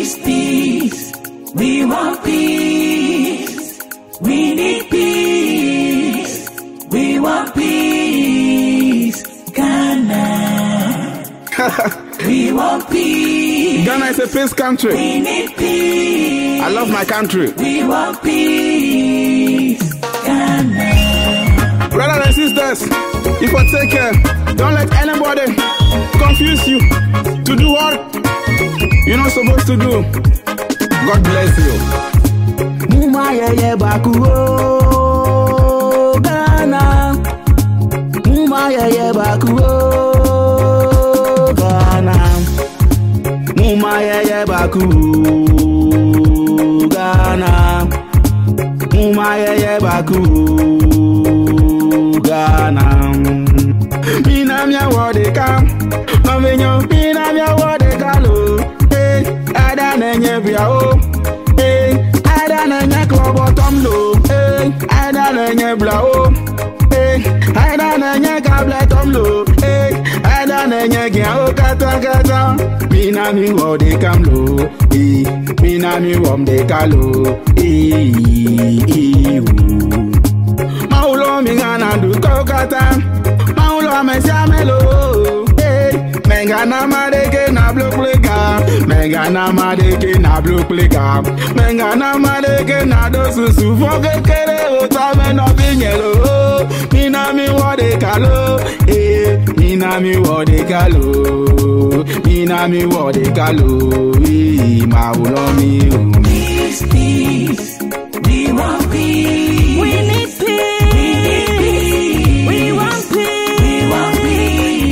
Peace, peace, we want peace. We need peace. We want peace. Ghana. We want peace. Ghana is a peace country. We need peace. I love my country. We want peace. Ghana. Brothers and sisters, if you take care, don't let anybody confuse you to do what you're not supposed to do. God bless you. Muma yeye bakuo Ghana. Muma yeye bakuo Ghana. Muma yeye bakuo Ghana. Muma yeye bakuo Ghana. Minamia wode kam, mavenyo minamia wode kalo. Ada nenye biao, ada nenye klobo tomlo, ada nenye blao, ada nenye kable tomlo, ada nenye giao kata kata. Minami wode kamlo, minami womde kalo, Maulo mingana du kokata, Maulo mesiamelo, Mengana madeke na bloklega, Mengana madeke na bloklega, Mengana madeke na dosu sufoke kere otame no binyelo, Minami wode kalo, Minami wode kalo, Minami wode kalo, Maulo mi. Peace, peace, we want peace. We need peace. We want peace. We want peace.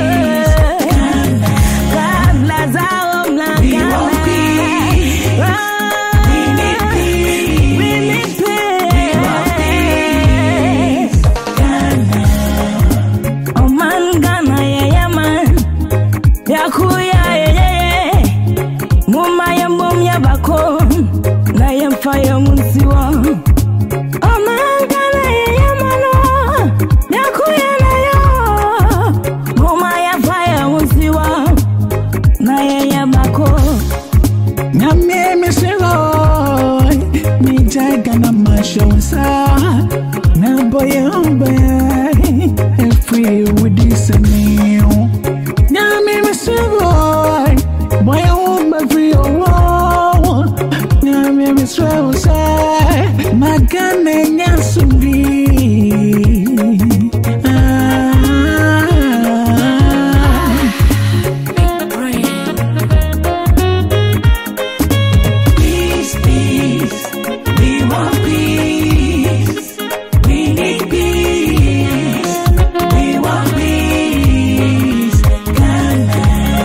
God bless our homeland. We want peace. We need peace. We need peace. We want peace. Ghana. Oh man, Ghana, yeah man. Yakuya, yeah. Muma ya mum ya bako. Na ya fire munsiwa. Oh man, Ghana, yeah man. Yakuya na yo. Muma ya fire munsiwa. Na ya bako. Nyame misero, mi Ghana mashonsa. Na boy free with this meal. Nyame misero, boy free oh. Nyame misero say, magane nyasubi. Peace, peace, we want peace. We need peace. We want peace. Ghana.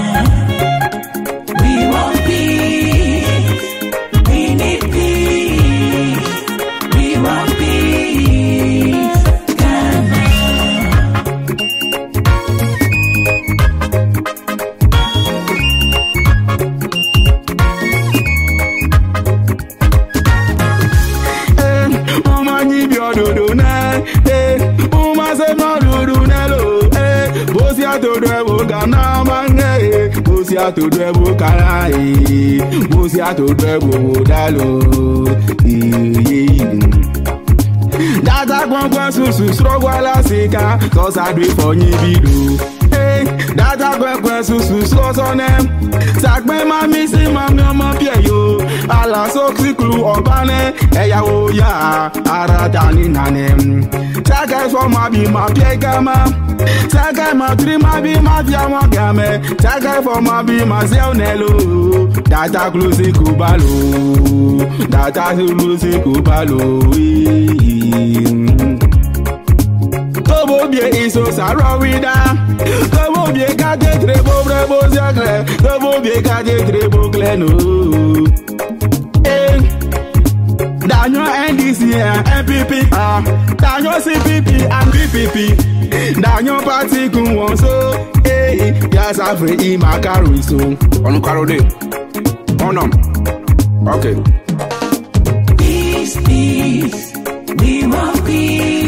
We want peace. We need peace. We want peace. Ghana. Uma nibio dodo na, uma se no dodo nelo, bosi ato dwebo Ghana mange, bosi ato dwebo kara, bosi ato dwebo dalo, Data kwa susu strogwala sika, cause I do it for nyibido. Data kwa susu slosonem, sakme mami si mami omo pieyo, ala soksiklu obane, eya oya, aradani nanem. Saka for ma bi ma pie kama, saka ma tri ma bi ma pia mo game, saka for ma bi ma zeonelo, data klusi kubalo, data klusi kubalo. Tobo bie iso sarawida, tobo bie kade trebo brebo zakle, tobo bie kade trebo kleno. Danyo NDC and MPP, Danyo CPP and PPP, Danyo party kun so, yes afre imakaru so. Onu karode, onam, okay. Peace, peace, we want peace.